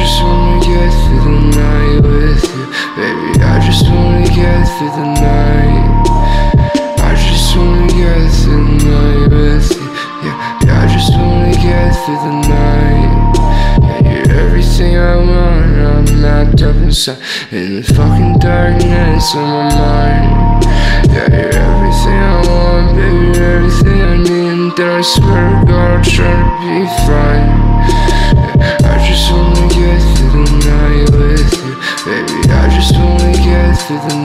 just wanna get through the night with you, baby. I just wanna get through the night. I just wanna get through the night with you. Yeah, I just wanna get through the night. Yeah, you're everything I want. I'm locked up inside in the fucking darkness of my mind. Yeah, you're everything I want, baby. You're everything I need. And then I swear to God, I'll try to be fine. Yeah, I just wanna get through the night with you, baby. I just wanna get through the